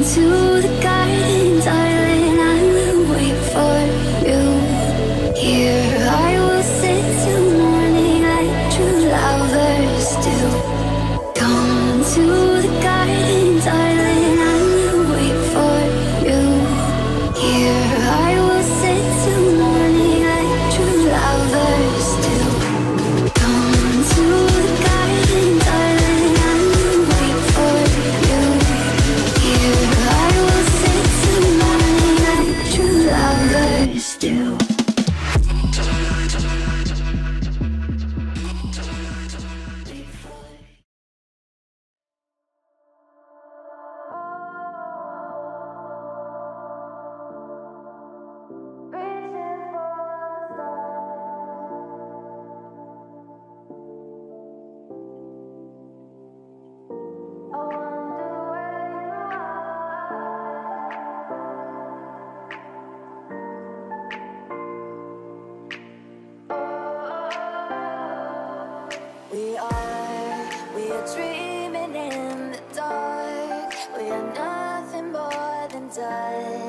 to the garden, darling, I will wait for you. Here I will sit till morning like true lovers do. Come to the garden, darling, I will wait for you. Here I will sit till morning like true lovers do. Come to the garden, darling, I will wait for you. Here I will sit till morning like true lovers do. We are dreaming in the dark. We are nothing more than dust.